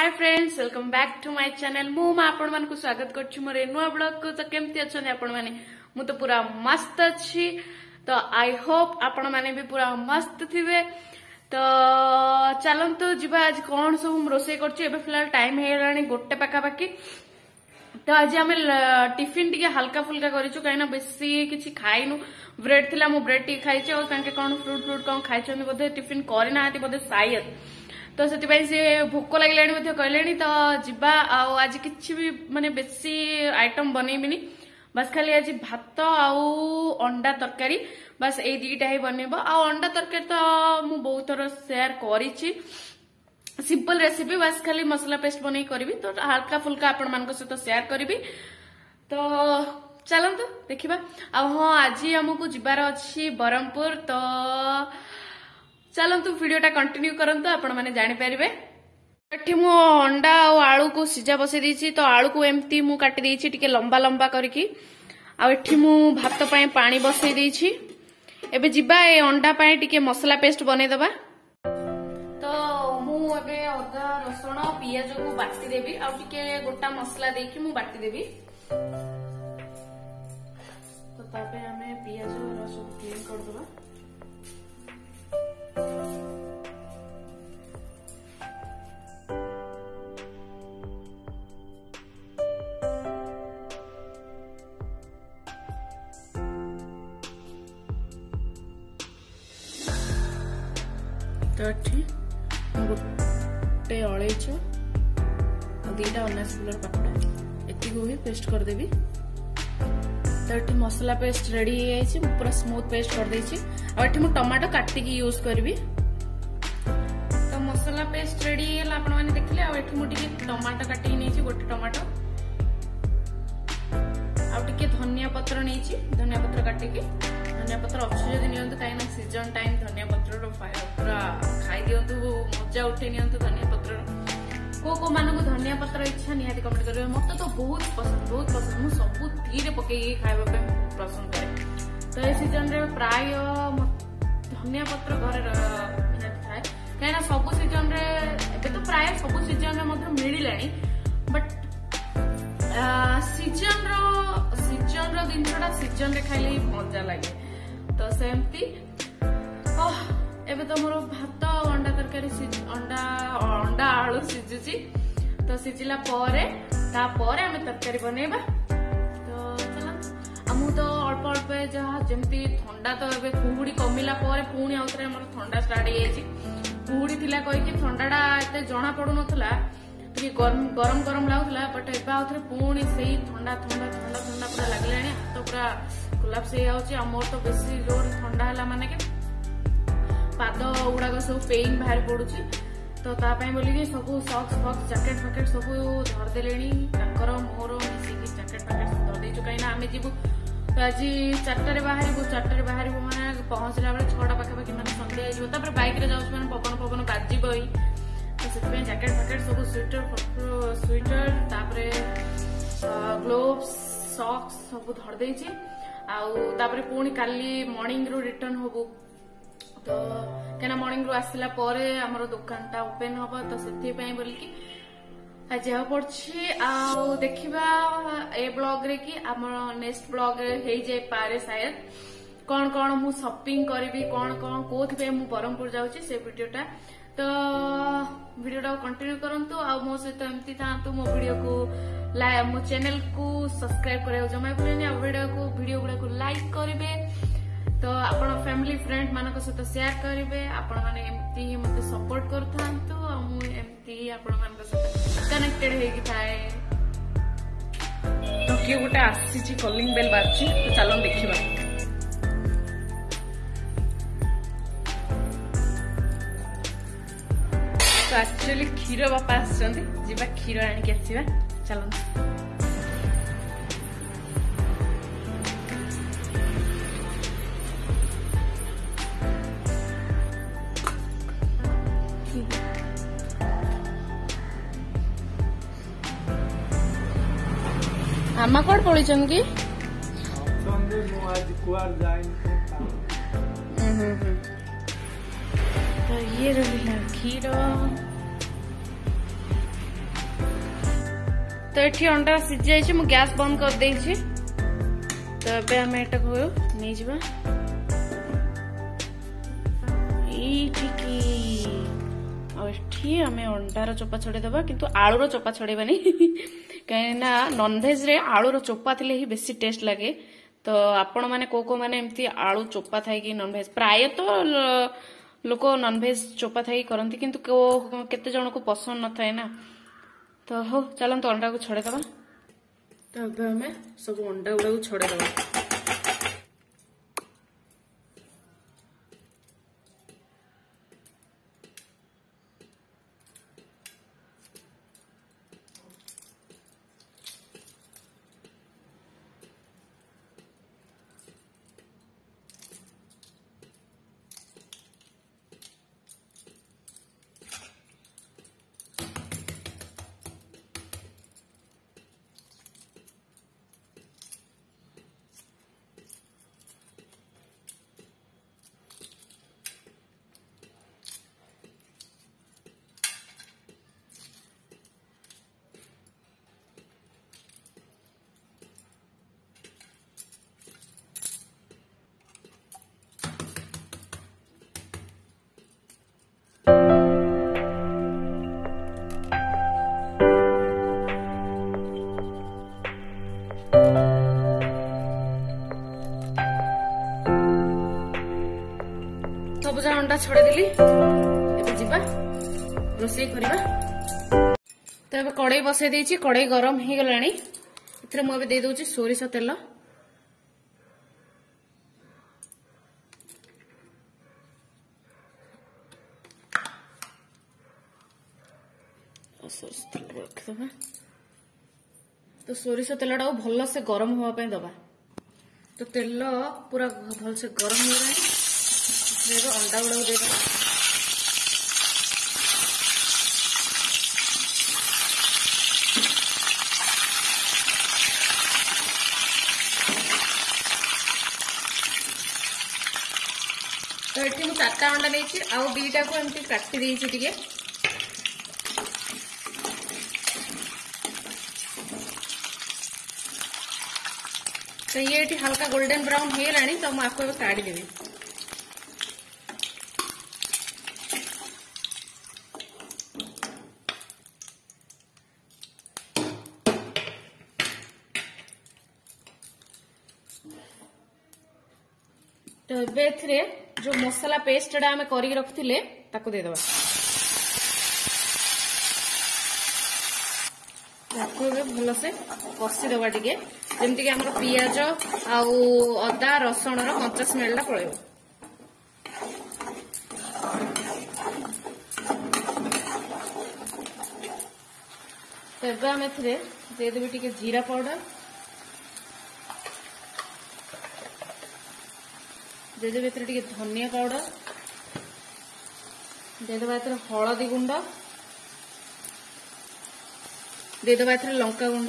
Hi friends, welcome back to my channel. आपण मान को स्वागत करछु मोर नुआ ब्लॉग को। तो केमती अछन आपण माने? मु तो पूरा मस्त अछि। तो आई होप आपण माने भी पूरा मस्त थिबे। तो चलंतु जिबा आज कोन सब रोसे करछु। एबे फिलहाल टाइम हेलानी गोटे पाखा पाखी। तो आज आम टिफिन टी हल्का फुल्का करूँ कहीं बेसी किसी खाइनु। ब्रेड थिला मु ब्रेड टी खाई कौन फ्रूट फ्रूट कौन खाई बोधे टिफिन करना बोधे शायद। तो से भोक लगे कहले तो जीवा आज किसी भी माने बेसी आइटम बनईबिनी। बस खाली आज भात आउ अंडा तरकारी बस ये दुईटा ही बनब। अंडा तरकारी तो मु बहुत थर शेयर करी सिंपल रेसिपी। बस खाली मसला पेस्ट बन करी तो हल्का फुल्का आपण मान सहित शेयर करी। तो चलतु देखा। हाँ आज आमको जीवार अच्छी ब्रह्मपुर। तो चलतु वीडियोटा कंटिन्यू करंतु आपण माने जानि परिबे। एठी मु अंडा और आलू को सिजा बसे दीची। तो आलू को एम्ती मु काटी दीची टिके लंबा लंबा करके। आ एठी मु भात पय पानी बसे दीची। एबे जिबा ए अंडा पय टिके मसला पेस्ट बने दबा। तो मु एबे अदा रसुण पियाज को बाटी देबी आ टिके गोटा मसला देकी मु बाटी देबी। तो तापे हमें पियाज रसुण क्लीन कर दबा। तो गोटे अलैच दीटा अनास फुलर पापड़ा एति को ही पेस्ट कर देबी। तो मसला पेस्ट रेडी हो पूरा स्मूथ पेस्ट कर देछि। और मु टमाटो काटिकी यूज करबी। तो मसला पेस्ट रेडी है आपण माने देखले। आ एठी मु टिके टमाटो काटिकी नेछि गोटे टमाटो। आ टिके धनिया पत्र नेछि। धनिया पत्र काटिकी धनिया पत्र अच्छे जदि नियंतु कहीं सीजन टाइम धनिया पत्र पूरा खाई दिंतु मजा उठे नियंतु धनिया पत्र। को मानक धनिया पत्र इच्छा निहाती कमेंट करेंगे। मत तो बहुत पसंद मु सबू धीरे पकई खाइबा पसंद करे। तो ये सीजन रे प्राय धनिया पत्र घर निहाती थाए कहीं सब सीजन रे। एबे तो प्राय सब सीजन रे मिलिलानी बट सीजन रो जिनटा सीजन रे खाइले मजा लगे। तो सेमती एबे तो मोर भात अंडा तरकारी अंडा आलू सिझुची। तो सिझिला परे तापर आमे तरकारी बनेबा। तो चला हमु तो अल्प अल्प जहा जेमती ठंडा। तो एबे कुहुडी कमिला परे पुणी आउतरे हमर ठंडा स्टार्ट हो जायछि। कुहुडी थिला कहि कि ठंडाडा एते जणा पडु नथला टिके गरम गरम लागुला। बट एबे आउतरे पुणी सेही ठंडा ठंडा ठंडा ठंडा पूरा लागलानी। हाथ पूरा कोलाप्स हो जाउछि। आ मोर तो बेसी जोर ठंडा हला माने के पाद गुड़ाक सब पेन बाहर पड़ुची। तो तापाई बोलिकी सब सॉक्स फॉक्स जैकेट फैकेट सब धरदेले। मोर मिसिकी जैकेट फैकेट धरदेचु कहीं आम जीवु। तो आज 4टारे बाहर माने पहुंचला बेले 6टा पाखापाखि माने संध्या हो। बैक रे जाउछ माने पवन पवन बाजिब। तो से जैकेट फैकेट सब स्वेटर तापरे ग्लोव्स सॉक्स सब धरदेछि। आउे पुणी काली मॉर्निंग रू रिटर्न होबु। तो क्या मॉर्निंग रू आसला परे हमर दुकानटा ओपन हम। तो से बोलिकी आज पड़ी आ देखा ए ब्लॉग रे कि आम नेक्स्ट ब्लॉग हो जाए पारे शायद कौन कौन मु शॉपिंग करी कौन कौन कोथि मु ब्रह्मपुर जाऊँगी से वीडियोटा। तो वीडियोटा कंटिन्यू करंतु। आ मो सहित एमती थांतु। मो वीडियो को मो चैनल को सब्सक्राइब करा जमा भूलेनी। आ वीडियो गुड़ा को लाइक करेंगे। तो आपण फैमिली फ्रेंड मानक सहित शेयर करेंगे। आपण माने एमती ही मते सपोर्ट करथांतु। आ मु एमती ही आपण मानक सहित कनेक्टेड हेगी थाए। तो किए गोटे आसी कॉलिंग बेल बाजची। तो चलो देखिबा। तो एक्चुअली क्षीर बापा आसछन्ती जिबा क्षीर आनिक आसीबा। चलो आमा कौन पड़ीचन की तो ये रही क्षीर। तो ये अंडा सीझी जाइए मु गैस बंद कर देइछि। तो ए आम एटा को नहीं जीवा आम अंडार चोपा छड़े दबा किंतु आलूर चोपा छड़ेबानी कहीं नॉनवेज रे आलूर चोपा थिले ही बेसी टेस्ट लगे। तो आपण माने को माने एमती आलू चोपा थाई कि नॉनवेज प्राय तो लोक नॉनवेज चोपा थाई करंती किंतु केते जण को पसंद न थाए ना। तो हो चलन तो अंडा को छड़े दबा। तो अब हमें सब अंडा गुड़ा को छड़े दबा। सब जा अंडा छड़े देली जीवा रोषेई करवा। तो अब कड़ाई बसई देछि कड़ाई गरम हो गलानी इथरे मु दे दउछि सोरिष तेल। सोरिष तेल रखदबा। तो सोरिष तेल टा भल से गरम होवा पे दबा। तो तेल पूरा भल से गरम हो गलानी अंडा गुड़ा दे दो। तो ये मुझे 4टा अंडा नहीं आउ 2टा को एमती काटी देछि टिके। तो ये हल्का गोल्डन ब्राउन हो गलानी तो मुझे आपको काढ़ी देवी। तो ए जो मसला पेस्ट आम कर रखिले ताको दे दबा। भल से कषी दबा टिके जेमती कि हमर पियाज आउ अदा रसुण रो कंचा स्मेल पड़ेगा। तो आम देदेवी टिके जीरा पाउडर देदेवी टिके धनिया पाउडर देदेवा हलदी गुंड देदेवा लंका गुंड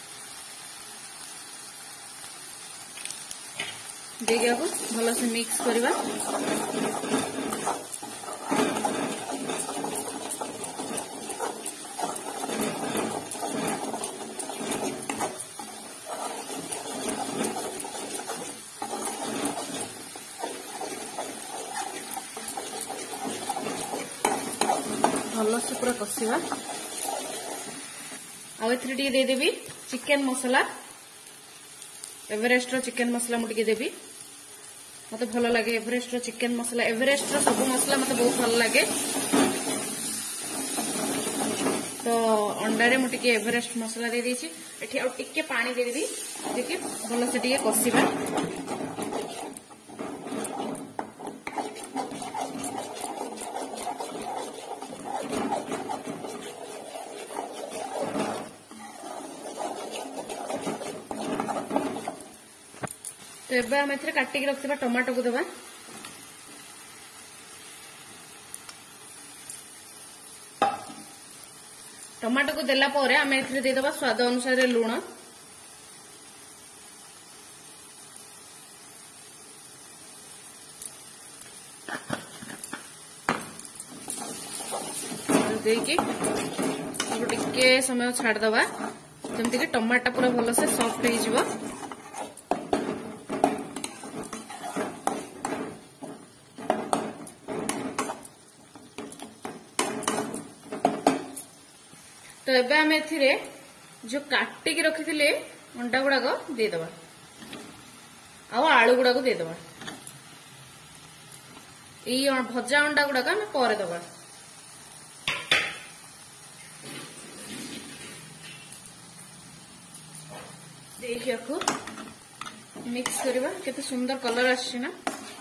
देगी भल से मिक्स करवा। भल से पूरा कषा आउे देदेवी chicken masala Everest chicken masala मुझे देवी। मत भल लगे एवरेस्ट चिकेन मसला एवरेस्ट सब मसला मत बहुत भल लगे। तो अंडारे मुझे एवरेस्ट मसला दे देछि एठी आ टिके पानी दे देबी देखि भल से टिके कषिबा। तो एबे हम एथरे काटिक रखिबा टमाटो को दबा। टमाटो को देला परे हम एथरे दे दबा स्वाद अनुसार लूण। देकी टिके समय छाड़ दबा जमती कि टमाटा पूरा भल से सॉफ्ट हो। तो एबे आम एथिरे जो काटिकी रखी अंडा गुड़ाक देदबा आलू गुड़ाक देदबा। ये भजा अंडा गुड़ाक आम पर दबा। देखिए मिक्स करवा केते सुंदर कलर आछि ना।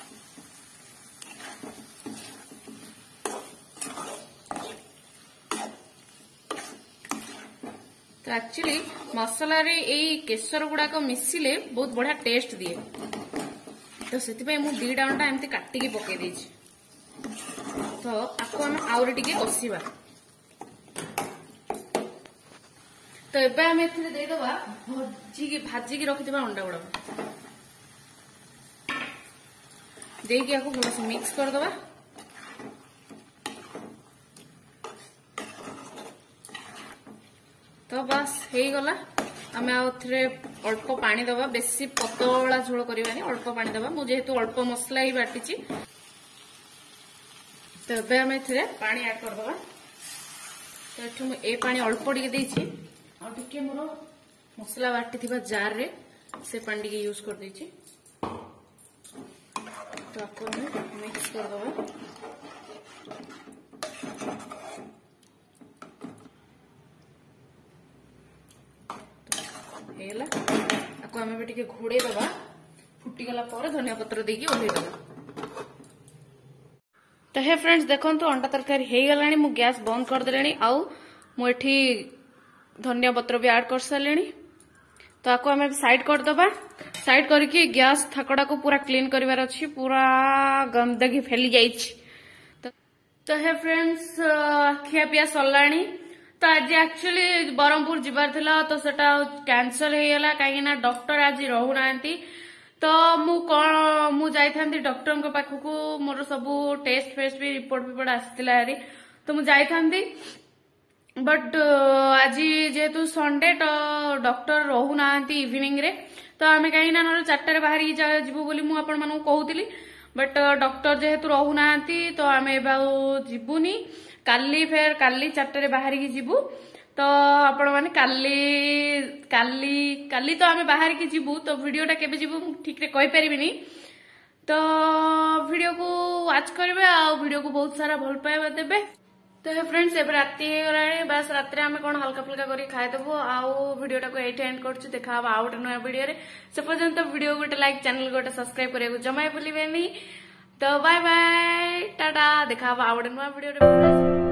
तो एक्चुअली मसला रे ए केसर गुड़ाक मिसिले बहुत बढ़िया टेस्ट दिए। तो से मु 2 अंडा एमती काटिकी पकई देछि। तो आपको हम आउरी टिके कसिबा। तो एबे हम एथिरे दे दबा भाजी रखिथिबा अंडा गुड़ा देकी आपको भल से मिक्स कर दबा। तो बस हो गला। आम अल्प पानी दबा, बेसी पतला झोल करवानी, अल्प पानी दबा। मुझे अल्प मसला ही बाटी। तो ए आम पानी ऐड कर दबा। तो ये पानी अल्प टे टे मोर मसला बाटी जार रे से पानी टे यूज कर देछि। तो आपको मिक्स कर दबा। घोड़े दबा। फुटीगला धनिया पत्र देकी ओल्हे दबा। तो हे फ्रेंड्स देखो तो अंडा तरकारी हो गलानी। मु गैस बंद कर देलेनी। आउ मु एठी धनिया पत्र भी ऐड कर सारे। तो आपको आम साइड कर दबा। साइड करके गैस थाकड़ा को पूरा क्लीन करिवार अछि। पूरा गंदगी फैली जाइछि। तो हे फ्रेंड्स खिया पिया सरलानी। तो आज एक्चुअली बरहमपुर जीवार थिला तो सेटा कैंसल हो गला कहीं डॉक्टर आज रहू नांती। तो मु जाइथांती डॉक्टर को पाखकू। मोर सब टेस्ट फेस्ट भी रिपोर्ट आसीला हारी। तो मु जाइथांती बट आज जेहेतु संडे तो डॉक्टर रहू नांती इवनिंग रे। तो आमे कहीं ना 4 बाहर जीवु बोली मु आपण मानू कहूतिली। बट डॉक्टर जेहेतु रहू नांती तो आमे जीवुनी। काली 4 बाहर की जीवु। तो आपण माने काली तो आमे बाहर की जीवु। तो वीडियोटा केबे जीवु ठीक रे कहि परिबिनी। तो वीडियो को वॉच करबे आ वीडियो को बहुत सारा भल पाइबा देबे। तो हे फ्रेंड्स एबे राती हो गलानी। बस रात रे आमे कोन हल्का फुल्का करी खाइ देबो। आ वीडियोटा को एठी एंड करछु। देखा आ आउट नया वीडियो रे। से पर्यंत वीडियो गोटे लाइक, चैनल गोटे सब्सक्राइब करिया को जमाय भूलिबेनी। तो बाय बाय टाटा। देखा आ आउट नया वीडियो रे।